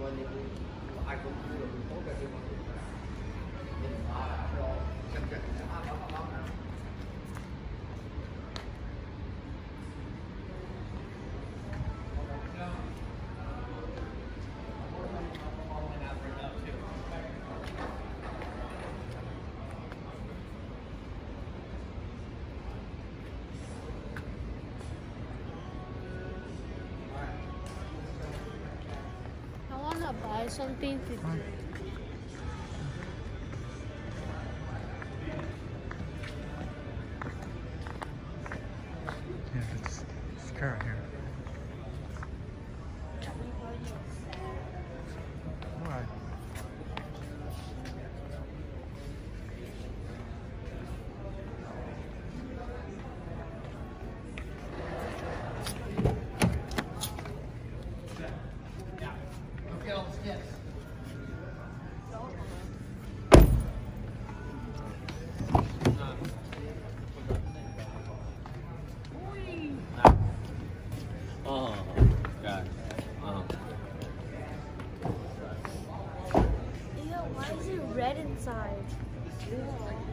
ai cũng được tốt về cái mặt mình rồi chân chạy sẽ bao nào buy something to do. Yeah, it's carrot here. Alright. Oh, God. Ew, why is it red inside?